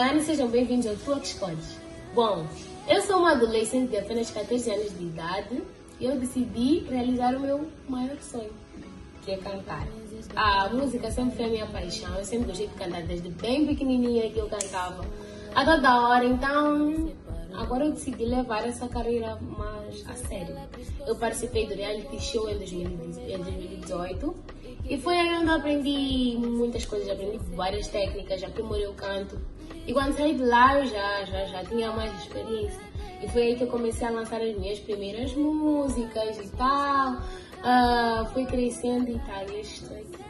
everyone, sejam bem-vindos ao Tu é que Escolhes. Bom, eu sou uma adolescente de apenas 14 anos de idade e eu decidi realizar o meu maior sonho, que é cantar. A música sempre foi a minha paixão, eu sempre gostei de cantar desde bem pequenininha que eu cantava a toda hora, então agora eu decidi levar essa carreira mais a sério. Eu participei do reality show em 2018 e foi aí onde eu aprendi muitas coisas, aprendi várias técnicas, aprimorei o canto. E quando saí de lá eu já tinha mais experiência. E foi aí que eu comecei a lançar as minhas primeiras músicas e tal. Fui crescendo e tal, e estou aqui.